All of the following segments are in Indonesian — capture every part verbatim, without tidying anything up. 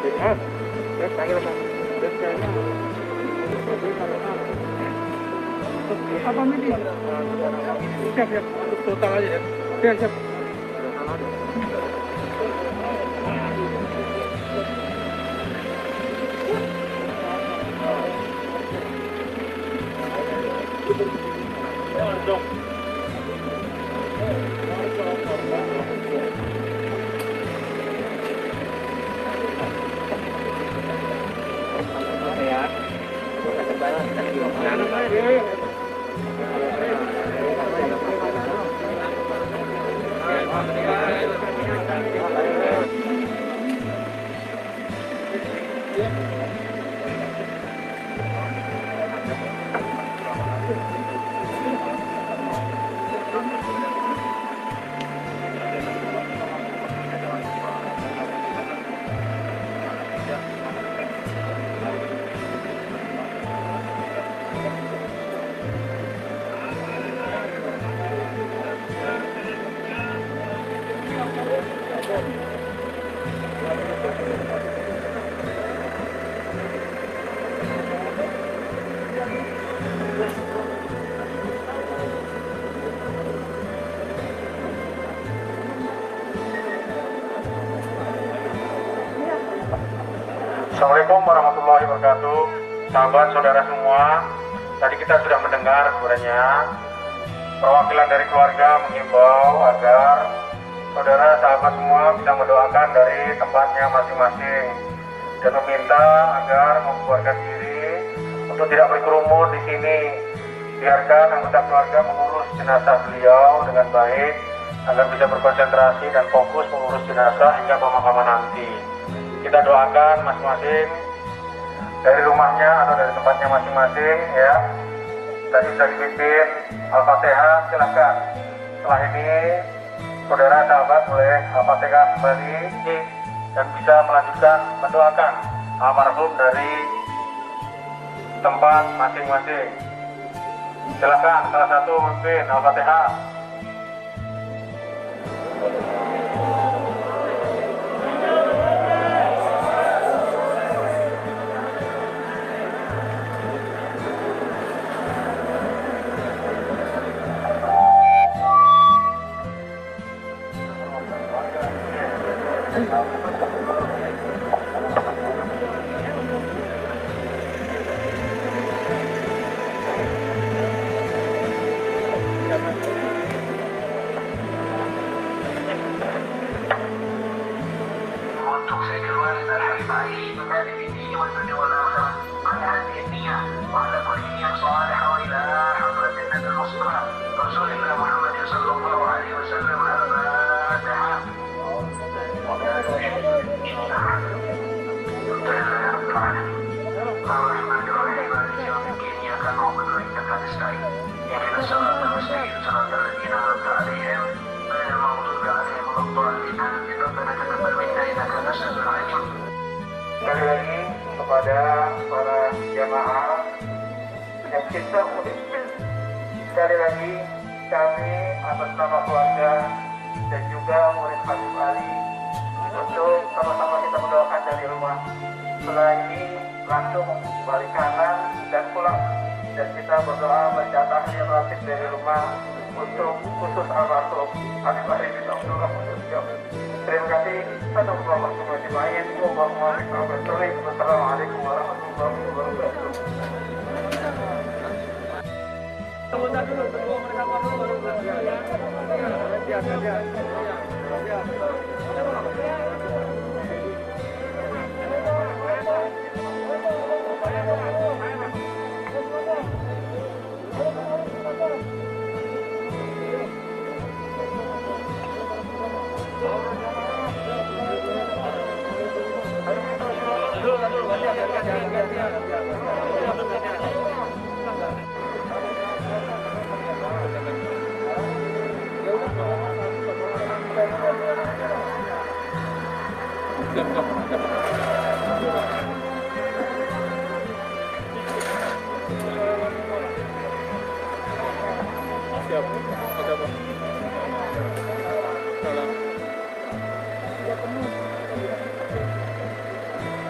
Ah, ya panggil apa? Apa ini? Siap siap, total aja ya. Siap siap. Assalamualaikum warahmatullahi wabarakatuh. Sahabat saudara semua, tadi kita sudah mendengar sebenarnya perwakilan dari keluarga mengimbau agar saudara sahabat semua bisa mendoakan dari tempatnya masing-masing dan meminta agar membubarkan diri untuk tidak berkerumun di sini. Biarkan anggota keluarga mengurus jenazah beliau dengan baik agar bisa berkonsentrasi dan fokus mengurus jenazah hingga pemakaman nanti. Kita doakan masing-masing dari rumahnya atau dari tempatnya masing-masing ya. Tadi sudah dipimpin Al-Fatihah, silakan. Setelah ini saudara sahabat boleh Al-Fatihah kembali dan bisa melanjutkan mendoakan almarhum dari tempat masing-masing. Silakan salah satu memimpin Al-Fatihah. Sekali lagi kepada para jamaah yang kita memimpin, sekali lagi kami atas nama keluarga dan juga murid Habib Ali untuk sama-sama kita mendoakan dari rumah. Setelah ini langsung balik kanan dan pulang, dan kita berdoa baca tahiyat ratib dari rumah untuk khusus almarhum Habib Ali bin Abdullah Musuh. Terima kasih. Assalamualaikum warahmatullahi wabarakatuh. Wassalamualaikum warahmatullahi wabarakatuh. Siap, ada apa? Salam.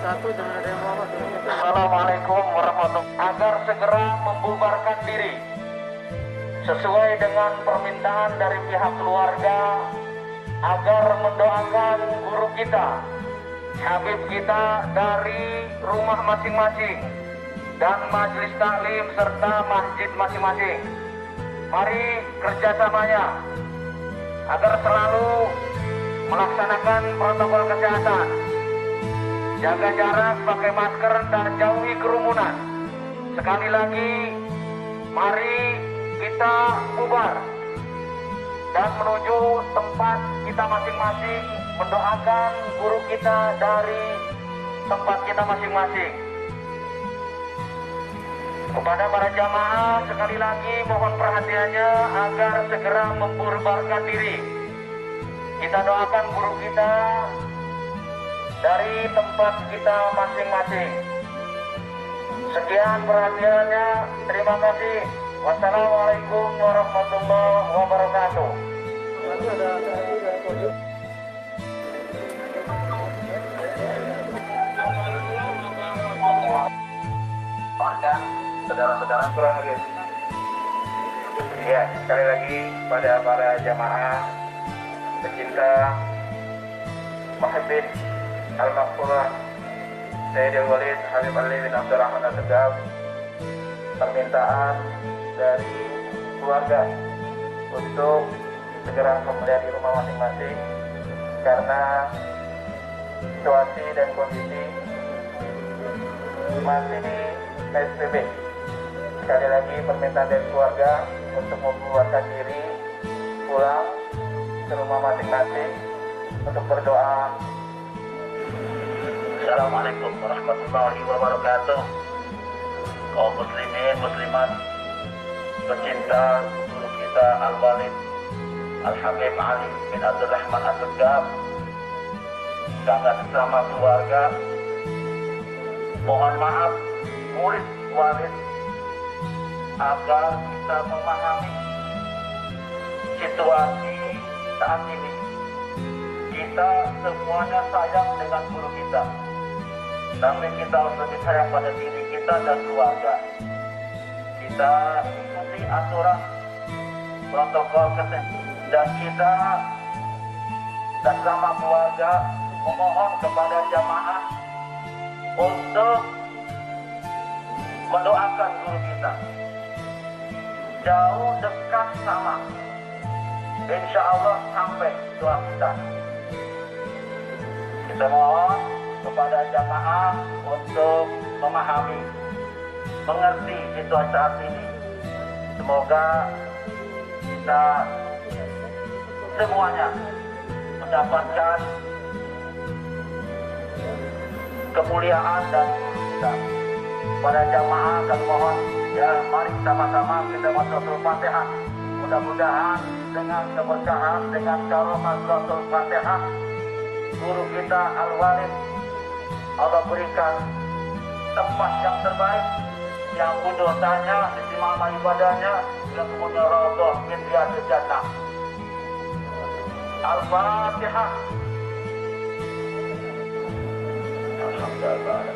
satu jangan ada yang mau. Assalamualaikum warahmatullahi wabarakatuh. Agar segera membubarkan diri sesuai dengan permintaan dari pihak keluarga, agar mendoakan guru kita, Habib kita dari rumah masing-masing dan majelis taklim serta masjid masing-masing. Mari kerjasamanya agar selalu melaksanakan protokol kesehatan, jaga jarak, pakai masker, dan jauhi kerumunan. Sekali lagi, mari kita bubar dan menuju tempat kita masing-masing, mendoakan guru kita dari tempat kita masing-masing. Kepada para jamaah, sekali lagi mohon perhatiannya agar segera membubarkan diri. Kita doakan guru kita dari tempat kita masing-masing. Sekian perhatiannya, terima kasih. Wassalamualaikum warahmatullahi wabarakatuh. Lalu ada satu dari pojok. Dan saudara-saudara kurang lebih. Ya, sekali lagi pada para jamaah pecinta Muhibbin Al-Maghfurah Sayyidil Walid Habib Ali bin Abdurrahman Al-Tegab, permintaan dari keluarga untuk segera kembali di rumah masing-masing karena situasi dan kondisi masih P S B B. Sekali lagi permintaan dari keluarga untuk membubarkan diri, pulang ke rumah masing-masing untuk berdoa. Assalamualaikum warahmatullahi wabarakatuh. Kaum muslimin, muslimat, pecinta guru kita Al-Walid Al-Habib Ali bin Abdurrahman Al-Tegab, sangat bersama keluarga, mohon maaf murid walid agar kita memahami situasi saat ini. Kita semuanya sayang dengan guru kita, tapi kita harus lebih sayang pada diri kita dan keluarga. Kita ikuti aturan protokol kesehatan dan kita dan sama keluarga memohon kepada jamaah untuk mendoakan guru kita. Jauh dekat sama, insya Allah sampai doa kita. Kita mohon kepada jamaah untuk memahami, mengerti situasi saat ini. Semoga kita semuanya mendapatkan kemuliaan dan kita. Pada jamaah dan mohon ya, mari sama-sama kita baca suratul Fatihah. Mudah-mudahan dengan keberkahan, dengan karomah suratul Fatihah, guru kita Al-Walid Allah berikan tempat yang terbaik, yang pun dosanya diterima ibadahnya, yang kemudian raudhah min riyadil jannah. Al-Fatihah. Alhamdulillah.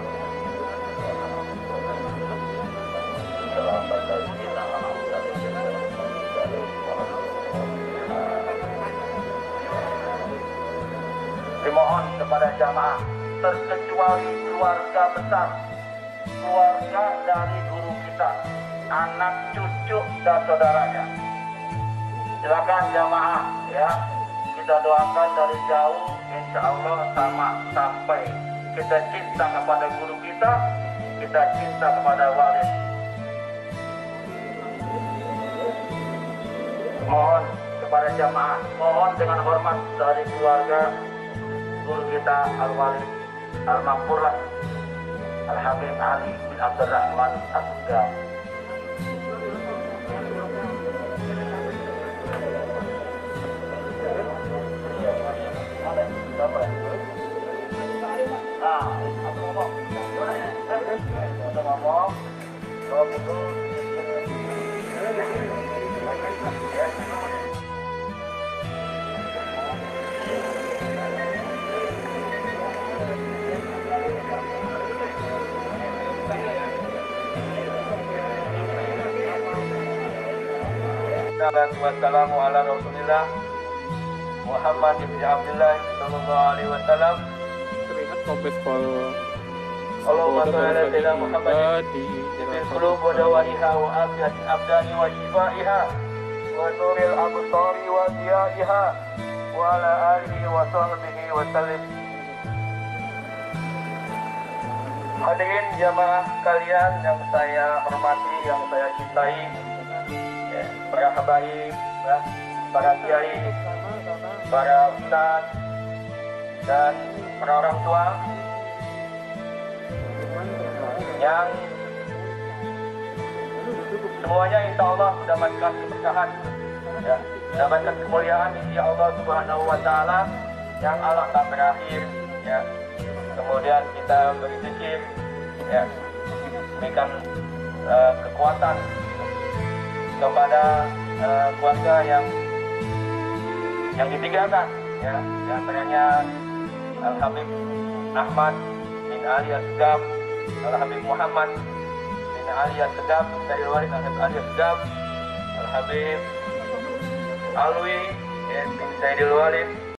Dimohon kepada jamaah, terkecuali keluarga besar, keluarga dari guru kita, anak, cucu, dan saudaranya. Silakan jamaah ya, kita doakan dari jauh, insya Allah sama sampai kita cinta kepada guru kita, kita cinta kepada walid. Mohon kepada jamaah, mohon dengan hormat dari keluarga guru kita Al-Walid Al-Maghfurah Al-Habib Ali bin Abdurrahman Al-Tegab. Nah, aku ngomong, aku ngomong, kalau betul. Salatu wassalamu ala Rasulillah Muhammad ibn Abdullah sallallahu alaihi wasallam. Terlihat kompes pol. Allahumma shalli ala sayyidina Muhammad Jami'il qulub wa dawaiha wa afiyatil abdani wa shifaiha wa nuril absari wa diyaiha wa ala alihi wa sahbihi wa sallim. Hadirin jamaah kalian yang saya hormati, yang saya cintai, ya, para habaib, ya, para kiai, para ustaz, dan para orang tua yang semuanya insya Allah mendapatkan keberkahan, ya, mendapatkan kemuliaan di Allah Subhanahu Wa Taala yang alam tak berakhir, ya. Kemudian kita berzikir, ya, berikan uh, kekuatan kepada uh, keluarga yang yang ditinggalkan, ya, di antaranya Al Habib Ahmad bin Ali Asgaf, Al Habib Muhammad bin Ali Asgaf dari luar Al Habib Ali Asgaf, Al Habib Alwi bin Saidil Walid